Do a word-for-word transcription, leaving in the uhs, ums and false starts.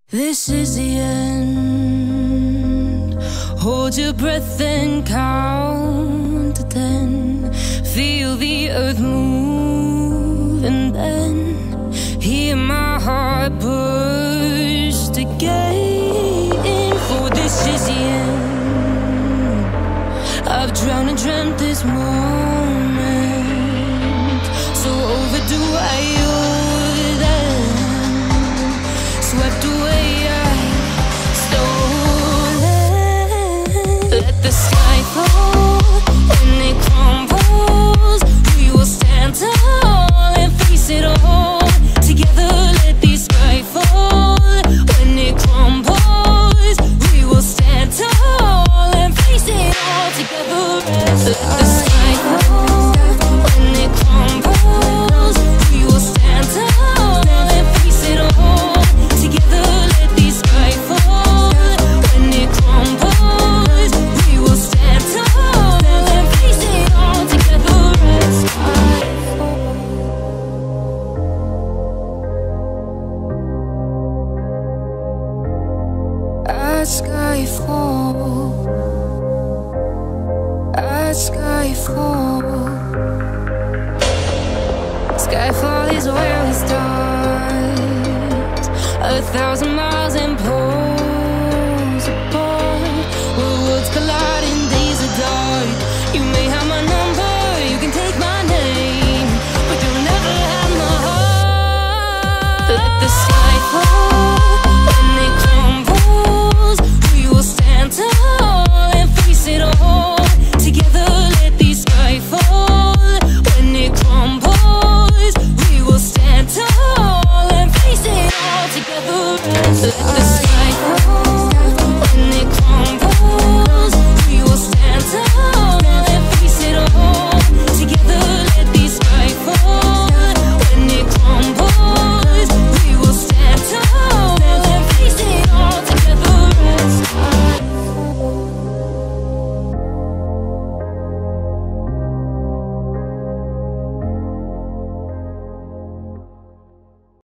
This is the end. Hold your breath and count to ten. Feel the earth move and then hear my heart burst again. For this is the end. I've drowned and dreamt this moment, so overdue I owe them. Swept away, I stolen. Let the sky fall when it crumbles. We will stand tall and face it all together. Let the sky fall when it crumbles. We will stand tall and face it all together. Let the sky fall when it crumbles. We will stand tall and face it all together. Let the sky fall when it crumbles. We will stand tall and face it all together. At Skyfall, at Skyfall, Skyfall is where we start. A thousand miles and poles apart, where worlds collide in days of dark. You may have my number, you can take my name, but you'll never have my heart. Let the sky fall when it crumbles. We will stand tall and face it all together. Let the sky fall when it crumbles. We will stand tall and face it all together. Let the